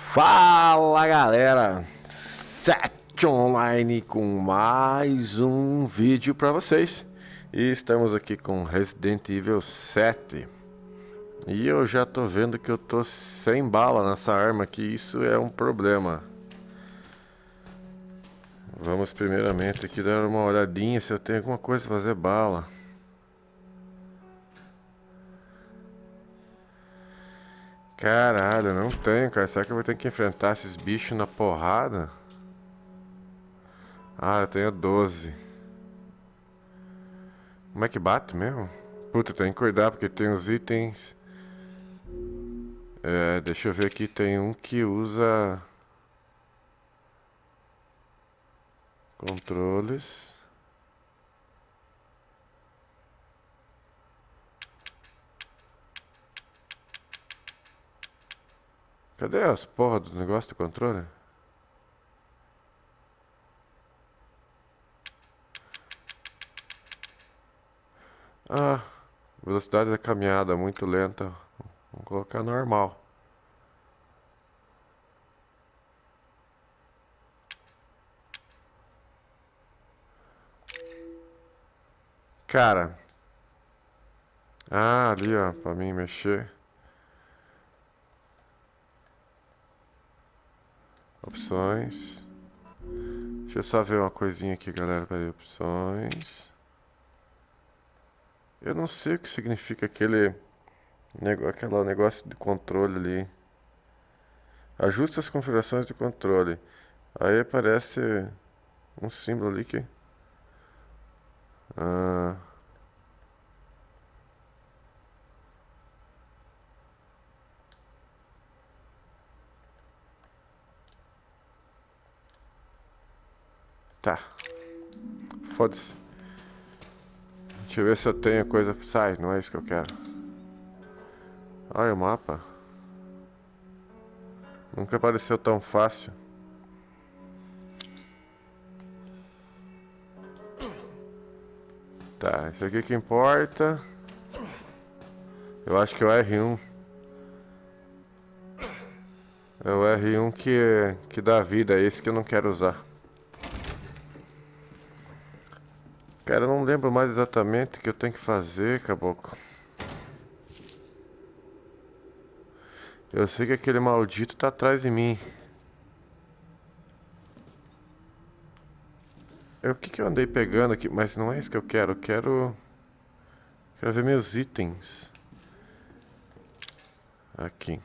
Fala galera, Sete Online com mais um vídeo para vocês. E estamos aqui com Resident Evil 7. E eu já tô vendo que eu tô sem bala nessa arma aqui, isso é um problema. Vamos primeiramente aqui dar uma olhadinha se eu tenho alguma coisa pra fazer bala. Caralho, não tenho, cara. Será que eu vou ter que enfrentar esses bichos na porrada? Ah, eu tenho 12. Como é que bate mesmo? Puta, tem que cuidar porque tem os itens. Deixa eu ver aqui, tem um que usa controles. Cadê as porra do negócio do controle? Ah, velocidade da caminhada muito lenta. Vamos colocar normal. Cara. Ah, ali ó, pra mim mexer. Opções. Deixa eu só ver uma coisinha aqui, galera. Peraí, opções. Eu não sei o que significa aquele negócio de controle ali. Ajuste as configurações de controle. Aí aparece um símbolo ali que... Ah, tá. Foda-se. Deixa eu ver se eu tenho coisa... Sai, não é isso que eu quero. Olha o mapa. Nunca apareceu tão fácil. Tá, isso aqui que importa. Eu acho que é o R1. É o R1 que dá vida, é esse que eu não quero usar. Cara, eu não lembro mais exatamente o que eu tenho que fazer, caboclo. Eu sei que aquele maldito tá atrás de mim. O que eu andei pegando aqui? Mas não é isso que eu quero. Quero ver meus itens. Aqui.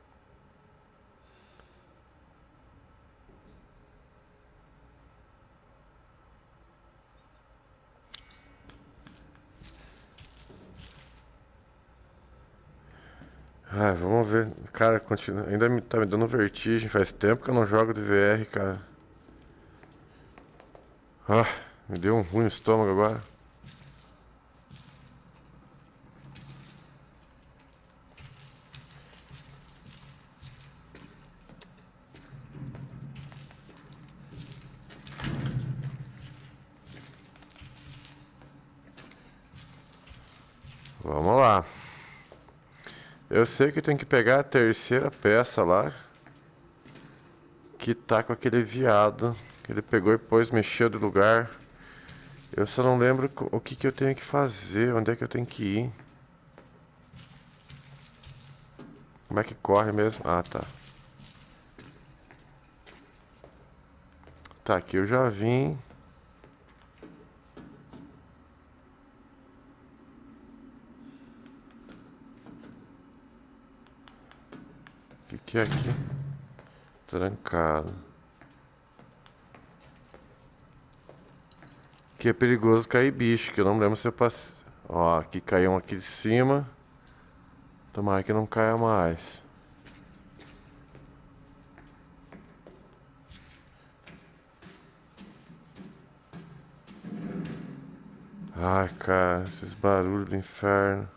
Ah, vamos ver. Cara, continua. Tá me dando vertigem. Faz tempo que eu não jogo de VR, cara. Ah, me deu um ruim no estômago agora. Vamos lá. Eu sei que tem que pegar a terceira peça lá. Que tá com aquele viado. Que ele pegou e pôs, mexeu de lugar. Eu só não lembro o que eu tenho que fazer. Onde é que eu tenho que ir. Como é que corre mesmo? Ah, tá. Tá, aqui eu já vim. O que é aqui? Trancado. Aqui é perigoso cair bicho, que eu não lembro se eu passei. Ó, aqui caiu um aqui de cima. Tomara que não caia mais. Ai, cara, esses barulhos do inferno.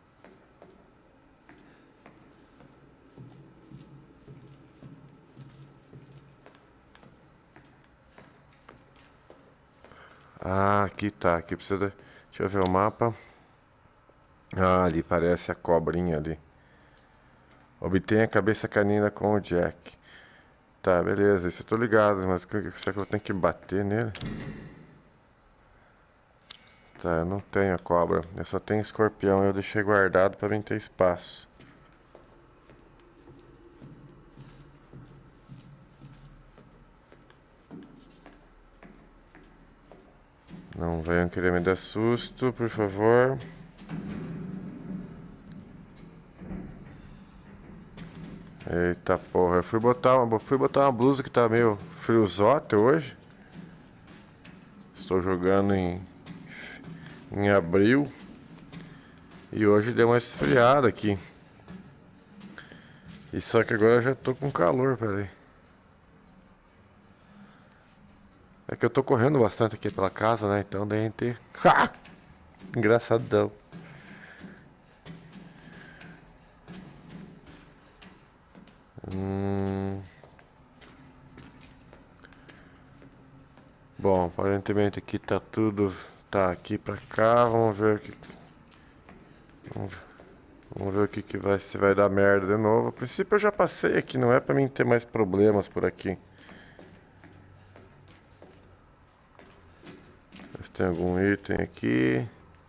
Ah, aqui tá, aqui precisa de... Deixa eu ver o mapa. Ah, ali parece a cobrinha ali. Obtenha a cabeça canina com o Jack. Tá, beleza, isso eu tô ligado, mas será que eu tenho que bater nele? Tá, eu não tenho a cobra, eu só tenho escorpião, eu deixei guardado pra mim ter espaço. Não venham querer me dar susto, por favor. Eita porra, eu fui botar uma blusa que tá meio friozote hoje. Estou jogando em abril. E hoje deu uma esfriada aqui. E só que agora eu já tô com calor, peraí. É que eu tô correndo bastante aqui pela casa, né? Então daí a gente... Ha! Engraçadão. Bom, aparentemente aqui tá tudo... Tá aqui pra cá, vamos ver o que... Vamos ver o que vai... Se vai dar merda de novo. A princípio eu já passei aqui, não é pra mim ter mais problemas por aqui. Ver se tem algum item aqui.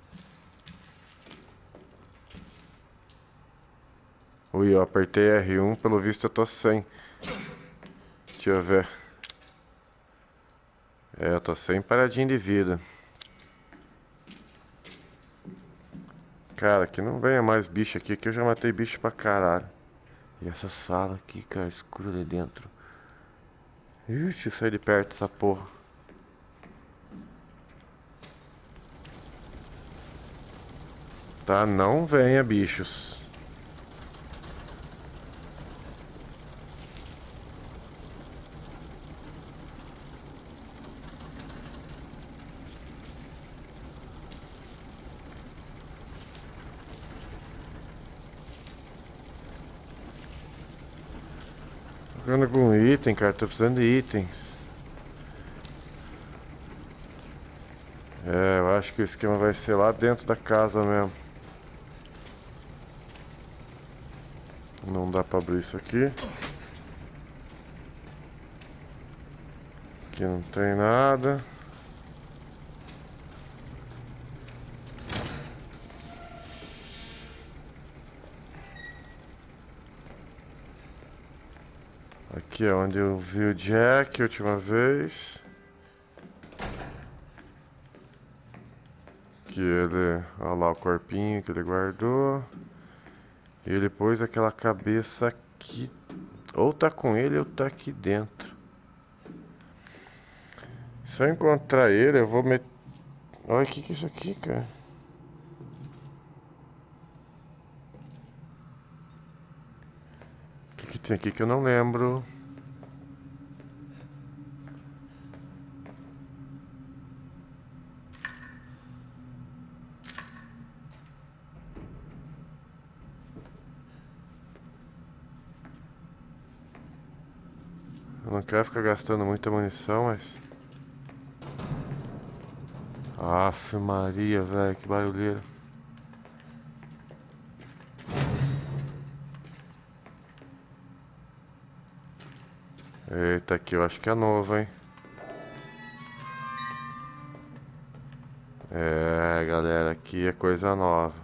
Ui, eu apertei R1, pelo visto eu tô sem. Deixa eu ver. É, eu tô sem paradinha de vida. Cara, que não venha mais bicho aqui, que eu já matei bicho pra caralho. E essa sala aqui, cara, escura ali dentro. Ixi, sai de perto dessa porra. Tá, não venha, bichos. Procurando algum item, cara, tô precisando de itens. É, eu acho que o esquema vai ser lá dentro da casa mesmo. Não dá pra abrir isso aqui. Aqui não tem nada. Aqui é onde eu vi o Jack a última vez. Que ele... Olha lá o corpinho que ele guardou. E ele pôs aquela cabeça aqui. Ou tá com ele ou tá aqui dentro. Se eu encontrar ele, eu vou meter... Olha, o que é isso aqui, cara? O que tem aqui que eu não lembro? Eu não quero ficar gastando muita munição, mas... Aff, Maria, velho, que barulheiro. Eita, aqui eu acho que é novo, hein? É, galera, aqui é coisa nova.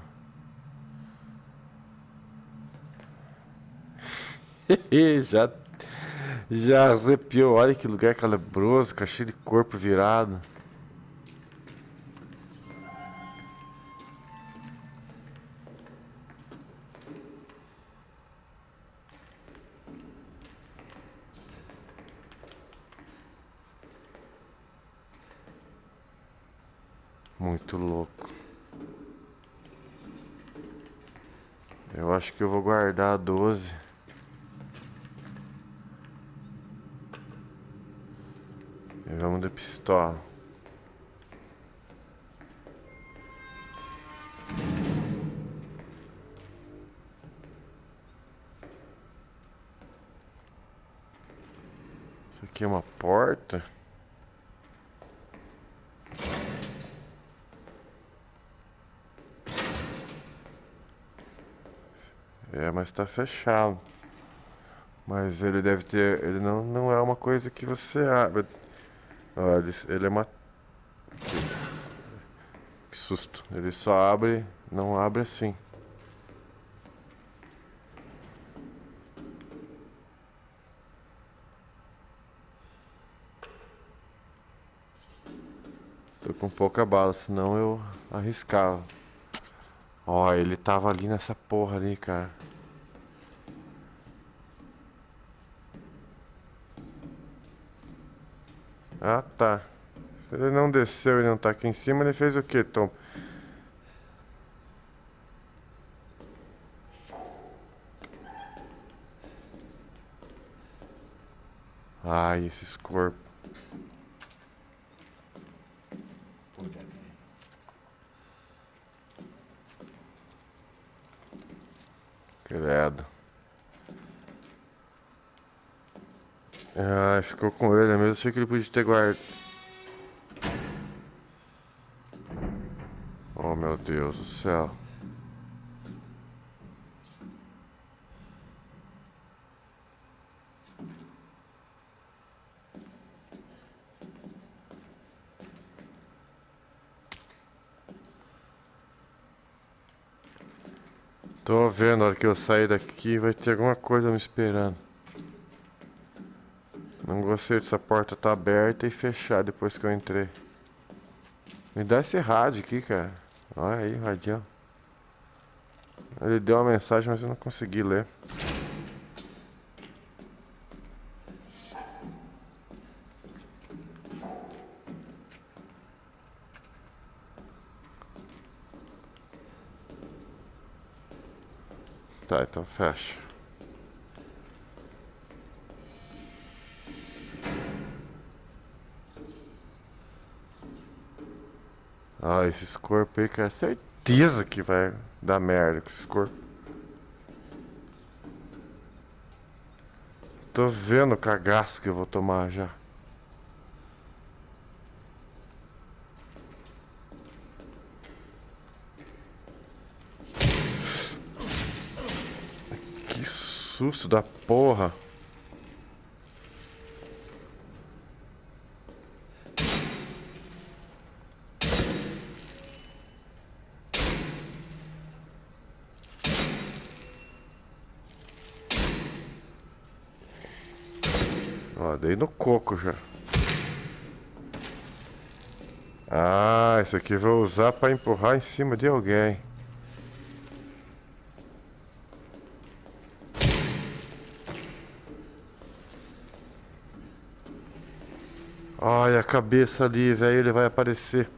já, já arrepiou. Olha que lugar calabroso, cara, cheio de corpo virado. Muito louco. Eu acho que eu vou guardar a 12. E vamos de pistola. Isso aqui é uma porta. É, mas tá fechado. Mas ele deve ter... Ele não é uma coisa que você abre. Olha, ele é uma... Que susto. Ele só abre... Não abre assim. Tô com pouca bala, senão eu arriscava. Ó, ele tava ali nessa porra ali, cara. Ah, tá. Se ele não desceu e não tá aqui em cima, ele fez o quê, Tom? Ai, esses corpos. Credo. Ah, ficou com ele mesmo. Achei que ele podia ter guardado. Oh, meu Deus do céu. Tô vendo, a hora que eu sair daqui vai ter alguma coisa me esperando. Não gostei dessa porta tá aberta e fechada depois que eu entrei. Me dá esse rádio aqui, cara. Olha aí, o radião. Ele deu uma mensagem, mas eu não consegui ler. Tá, então fecha. Ah, esses corpos aí, cara. Certeza que vai dar merda com esses corpos. Tô vendo o cagaço que eu vou tomar já. Que susto da porra. Ó, dei no coco já. Ah, isso aqui eu vou usar pra empurrar em cima de alguém. Olha a cabeça ali, velho, ele vai aparecer.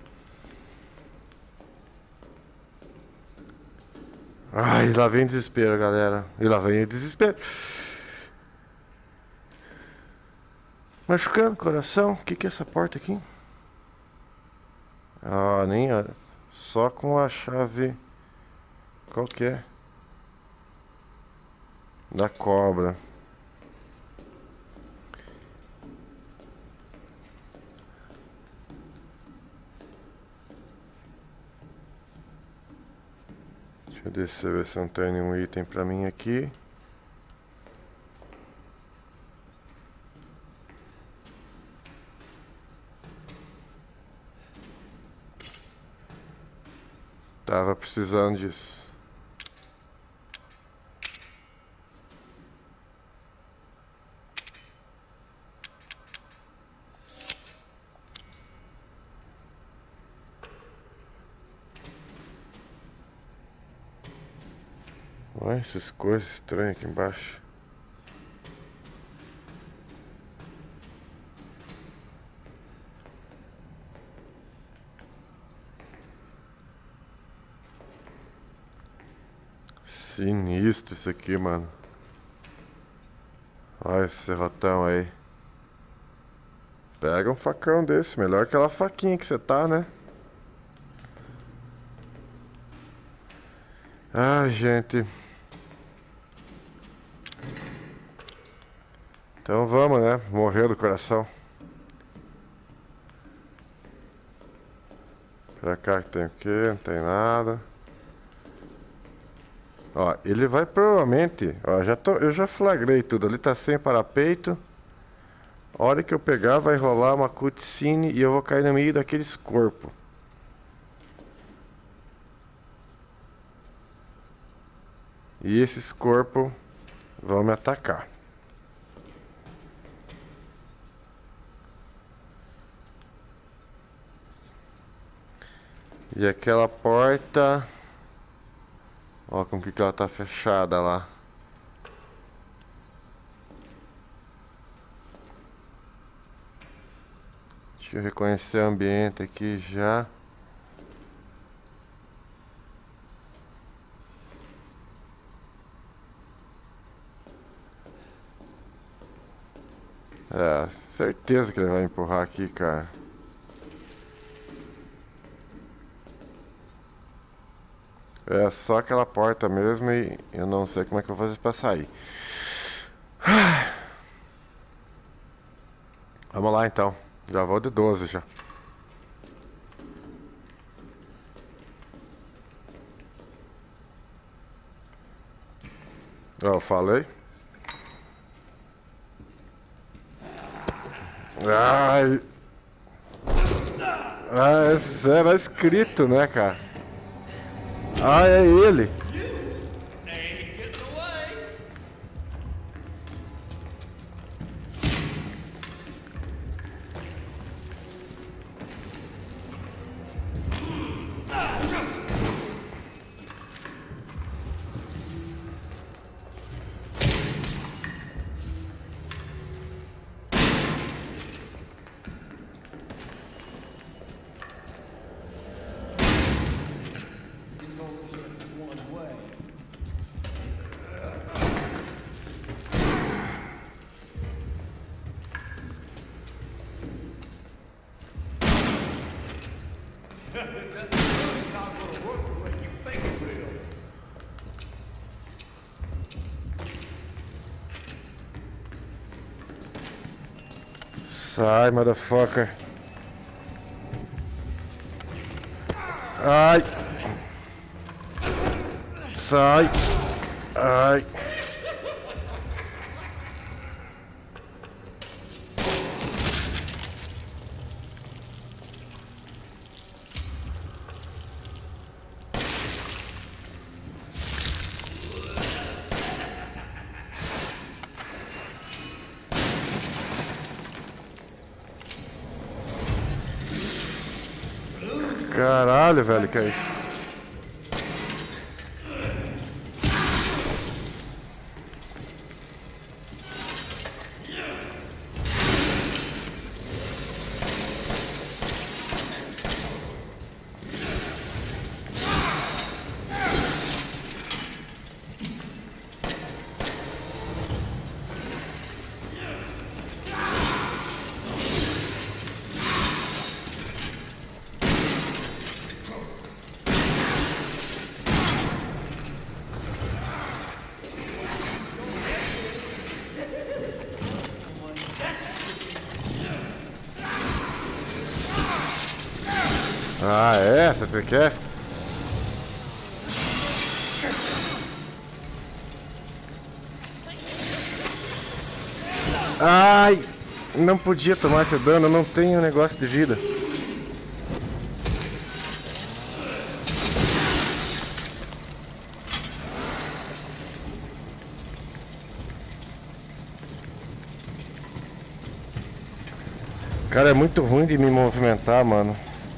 Ai, lá vem desespero, galera. E lá vem desespero. Machucando o coração. O que que é essa porta aqui? Ah, nem olha. Só com a chave. Qual que é? Da cobra. Deixa eu descer, ver se não tem nenhum item pra mim aqui. Tava precisando disso. Olha essas coisas estranhas aqui embaixo. Sinistro isso aqui, mano. Olha esse serrotão aí. Pega um facão desse, melhor que aquela faquinha que você tá, né? Ai, gente. Então vamos, né? Morreu do coração. Pra cá que tem o quê? Não tem nada. Ó, ele vai provavelmente... Ó, eu já flagrei tudo. Ali tá sem parapeito. A hora que eu pegar vai rolar uma cutscene e eu vou cair no meio daqueles corpos. E esses corpos vão me atacar. E aquela porta... Ó, com que ela tá fechada lá. Deixa eu reconhecer o ambiente aqui já. É, certeza que ele vai empurrar aqui, cara. É só aquela porta mesmo e eu não sei como é que eu vou fazer pra sair. Vamos lá então. Já vou de 12 já. Ó, eu falei. Ai. Ah, esse era escrito, né, cara? Ah, é ele. Sai, motherfucker. Ai. Sai. Ai. Caralho, velho, que é isso? Ah, é? Você quer? Ai! Não podia tomar esse dano, eu não tenho negócio de vida. Cara, é muito ruim de me movimentar, mano.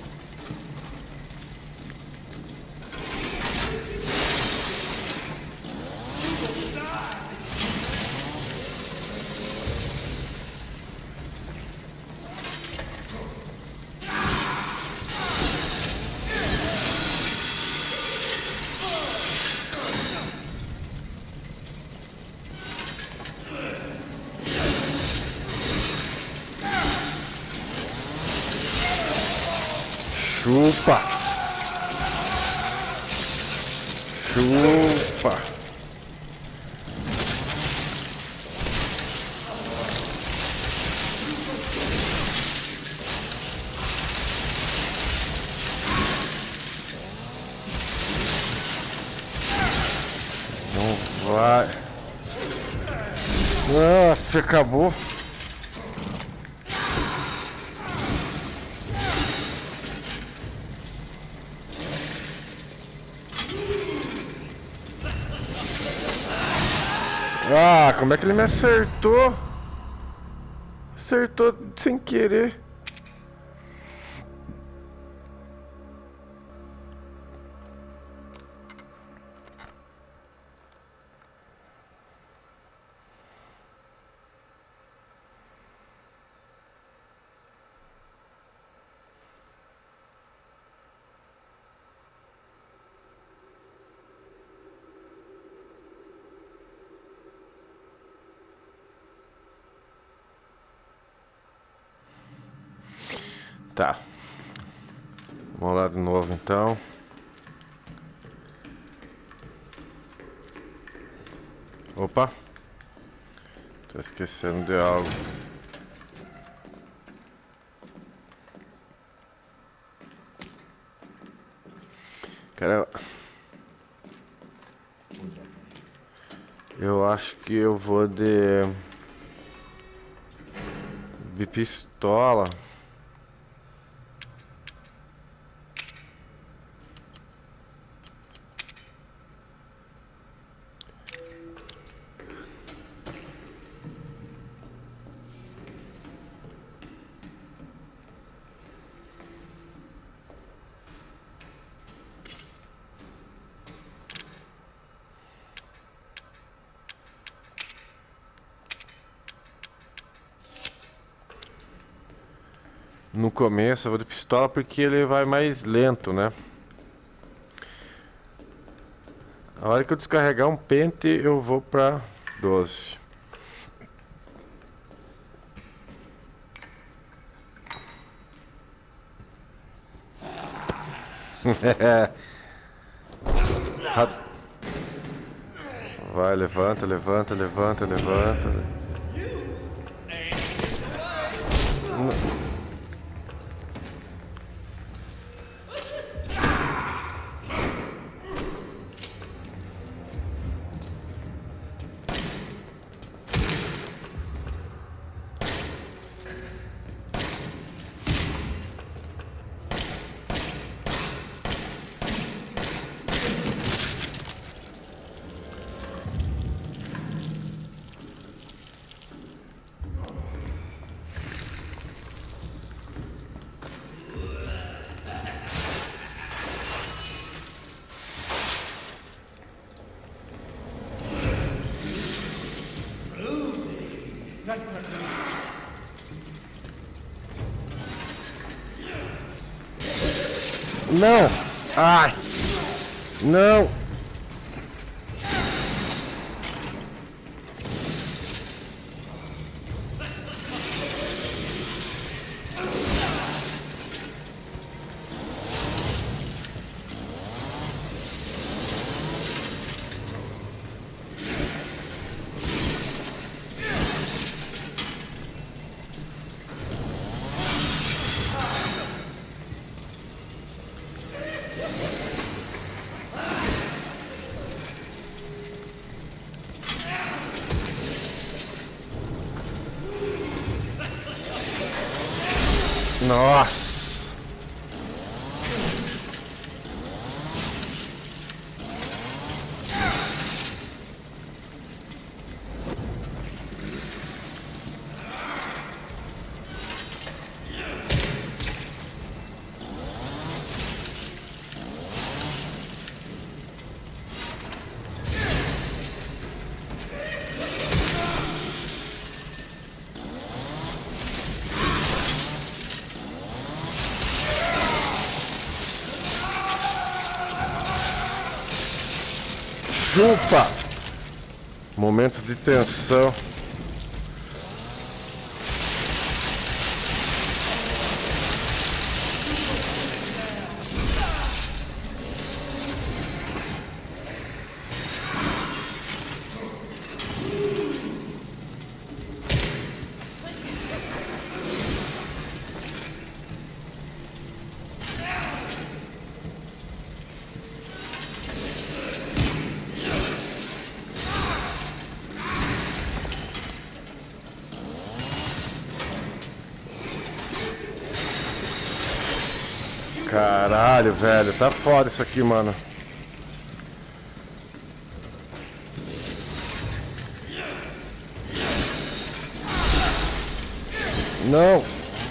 Chupa! Chupa! Vai. Nossa, acabou. Ah, como é que ele me acertou? Acertou sem querer. Tá. Vamos lá de novo então. Opa. Tô esquecendo de algo. Cara, eu acho que eu vou de pistola. No começo eu vou de pistola porque ele vai mais lento, né? A hora que eu descarregar um pente eu vou pra 12. Vai, levanta, levanta, levanta, levanta. Não! Ai! Não! Nossa! Chupa! Momentos de tensão. Caralho, velho. Tá foda isso aqui, mano. Não.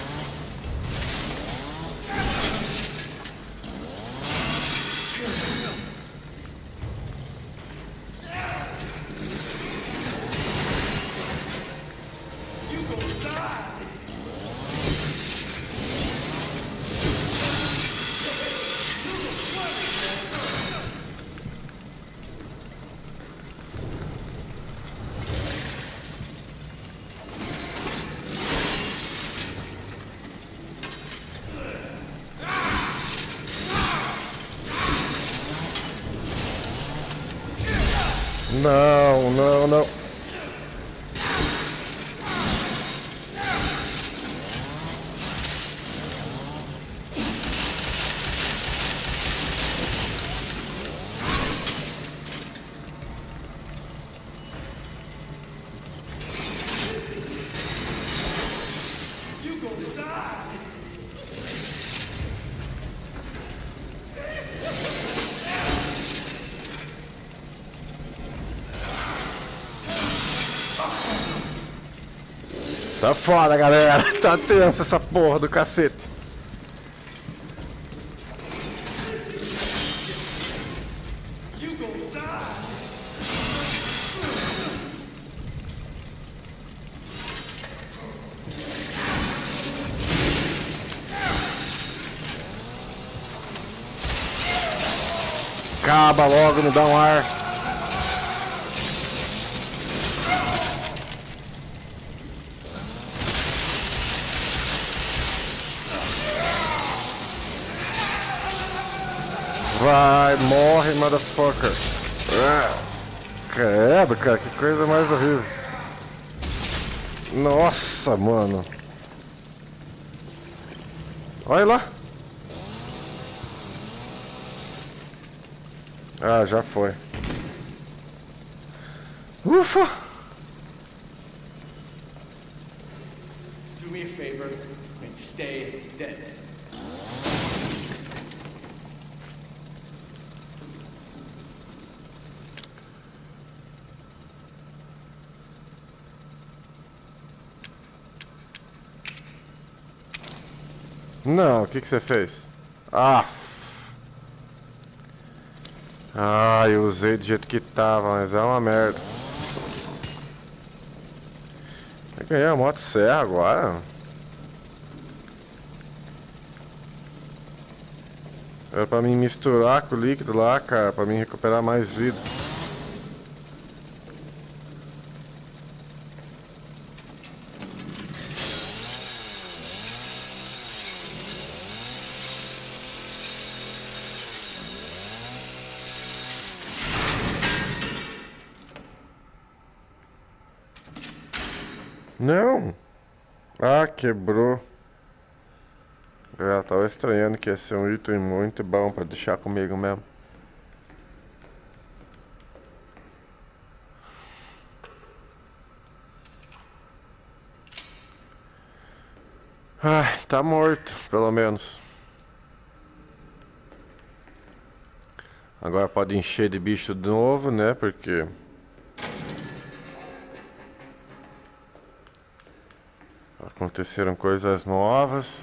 Não, não, não. Tá foda, galera. Tá tenso essa porra do cacete. Acaba logo, não dá um ar. Vai, morre, motherfucker. Credo, cara, que coisa mais horrível. Nossa, mano. Olha lá. Ah, já foi. Ufa! Do me a favor and stay dead. Não, o que você fez? Ah! Ah, eu usei do jeito que tava, mas é uma merda. Eu ganhei a motosserra agora. Era pra mim misturar com o líquido lá, cara, pra mim recuperar mais vida. Não! Ah, quebrou. Eu tava estranhando que ia ser um item muito bom pra deixar comigo mesmo. Ai, tá morto, pelo menos. Agora pode encher de bicho de novo, né? Porque aconteceram coisas novas.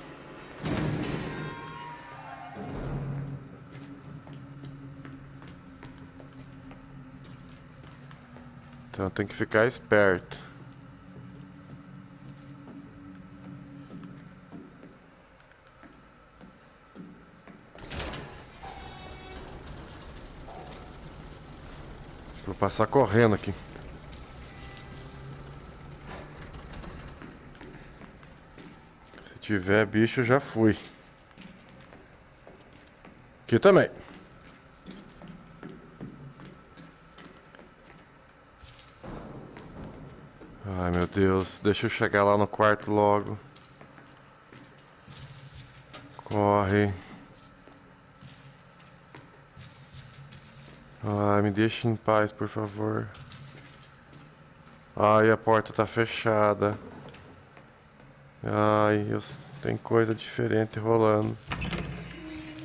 Então tem que ficar esperto. Vou passar correndo aqui. Se tiver bicho, já fui. Aqui também. Ai, meu Deus. Deixa eu chegar lá no quarto logo. Corre. Ai, me deixa em paz, por favor. Ai, a porta tá fechada. Ai, tem coisa diferente rolando.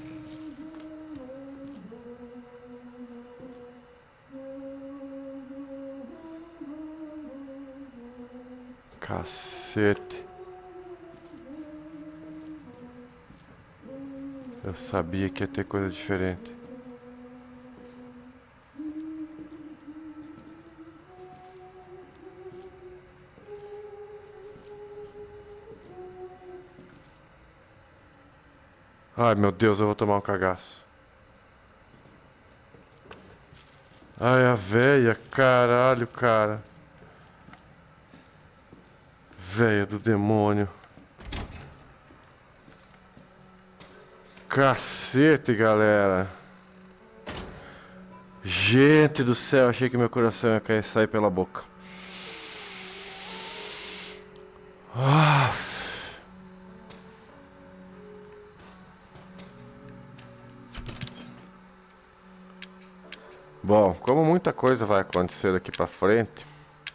Cacete. Eu sabia que ia ter coisa diferente. Ai, meu Deus, eu vou tomar um cagaço. Ai, a véia, caralho, cara. Véia do demônio. Cacete, galera. Gente do céu, achei que meu coração ia cair, sair pela boca. Ah. Bom, como muita coisa vai acontecer daqui pra frente,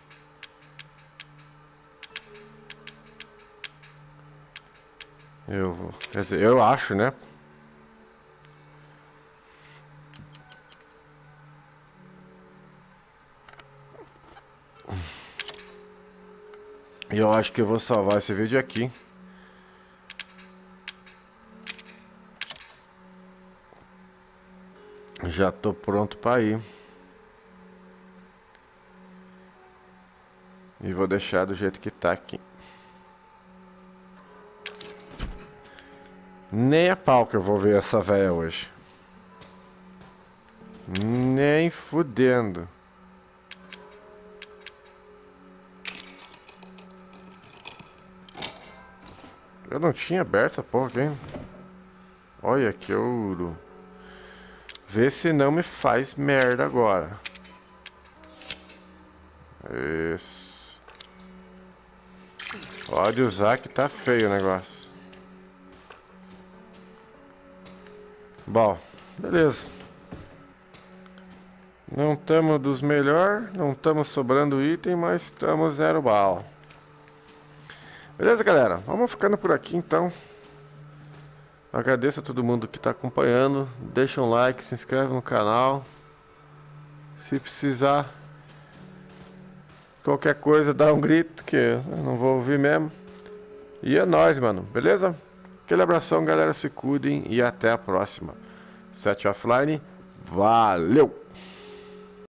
quer dizer, eu acho, né? E eu acho que eu vou salvar esse vídeo aqui. Já tô pronto pra ir. E vou deixar do jeito que tá aqui. Nem a pau que eu vou ver essa véia hoje. Nem fudendo. Eu não tinha aberto essa porra aqui. Olha que ouro. Vê se não me faz merda agora. Isso. Pode usar que tá feio o negócio. Bom, beleza. Não estamos dos melhores, não estamos sobrando item, mas estamos 0 bala. Beleza, galera? Vamos ficando por aqui então. Agradeço a todo mundo que está acompanhando. Deixa um like, se inscreve no canal. Se precisar qualquer coisa, dá um grito que eu não vou ouvir mesmo. E é nóis, mano. Beleza? Aquele abração, galera. Se cuidem e até a próxima. Set Offline. Valeu!